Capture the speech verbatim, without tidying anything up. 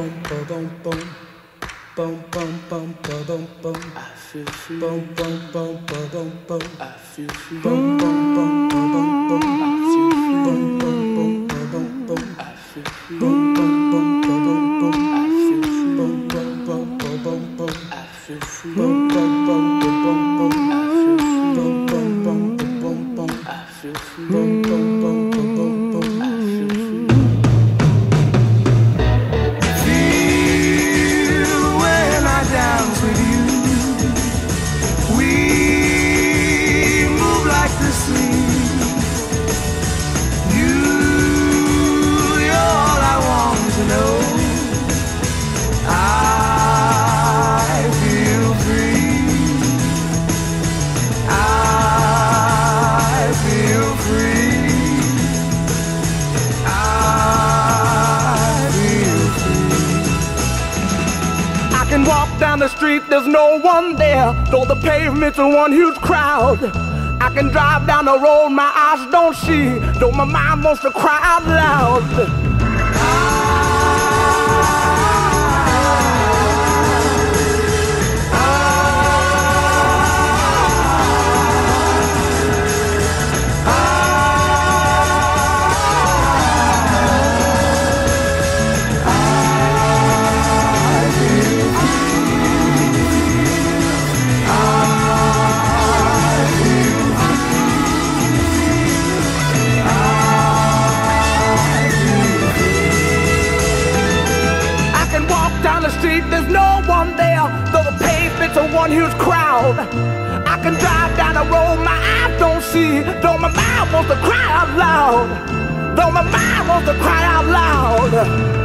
Boom, boom, boom, boom, boom. I feel free. Boom, boom, boom, boom, boom. I feel free. Boom, boom, boom, boom, boom. I feel free. Boom, boom, boom, boom, boom. I feel free. Boom, boom, boom, boom, boom. I feel free. Boom, boom, boom, boom, boom. I feel free. Boom, boom, boom, boom, boom. I feel free. Boom, boom, boom, boom, boom. I feel free. Boom, boom, boom, boom, boom. I feel free. Dance with you, we move like the sea. You, you're all I want to know. I feel free. I feel free. I feel free. I can walk down the street, there's no one there, though the pavement's a one huge crowd. I can drive down the road, my eyes don't see, though my mind wants to cry out loud. There's no one there, though the pavement's a one huge crowd. I can drive down the road, my eyes don't see, though my mind wants to cry out loud. Though my mind wants to cry out loud.